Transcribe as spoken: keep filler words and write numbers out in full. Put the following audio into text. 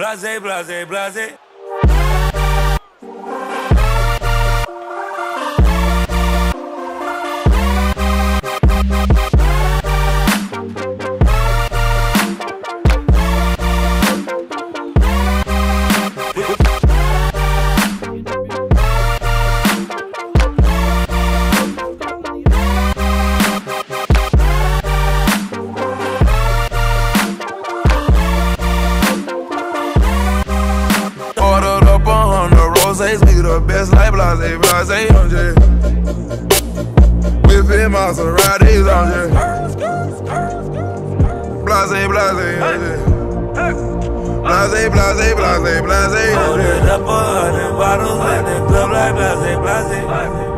Blase, blase, blase. We the best like blase, blase on J. Whipping Maseratis on J. Blase, blase on J. Blase, blase, blase, blase on J. Hold it up for hundred bottles, let it club like blase, blase.